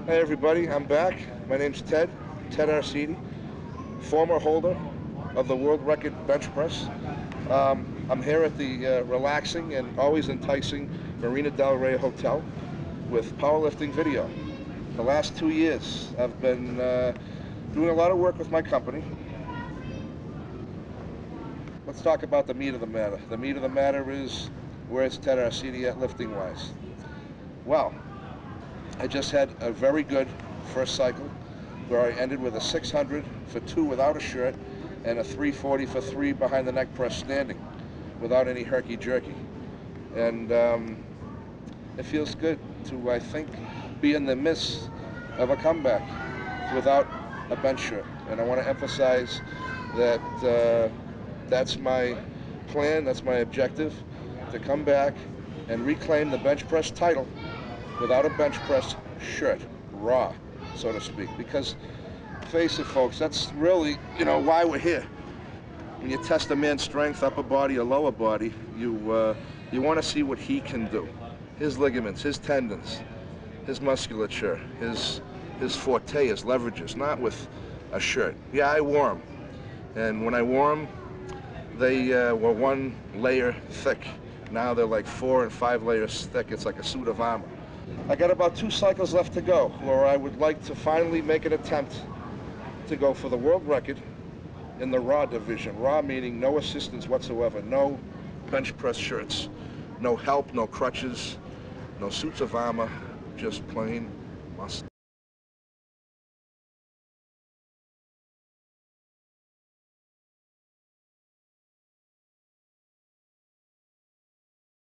Hey everybody, I'm back. My name's Ted Arcidi, former holder of the world record bench press. I'm here at the relaxing and always enticing Marina Del Rey Hotel with Powerlifting Video. The last 2 years I've been doing a lot of work with my company. Let's talk about the meat of the matter. The meat of the matter is, where's Ted Arcidi at lifting wise? Well, I just had a very good first cycle where I ended with a 600 for 2 without a shirt and a 340 for 3 behind the neck press standing without any herky-jerky. And it feels good to, I think, be in the midst of a comeback without a bench shirt. And I want to emphasize that that's my plan, that's my objective, to come back and reclaim the bench press title without a bench press shirt, raw, so to speak. Because, face it folks, that's really, why we're here. When you test a man's strength, upper body or lower body, you want to see what he can do. His ligaments, his tendons, his musculature, his forte, his leverages, not with a shirt. Yeah, I wore them. And when I wore them, they were 1 layer thick. Now they're like 4 and 5 layers thick. It's like a suit of armor. I got about 2 cycles left to go, where I would like to finally make an attempt to go for the world record in the raw division. Raw meaning no assistance whatsoever, no bench press shirts, no help, no crutches, no suits of armor, just plain muscle.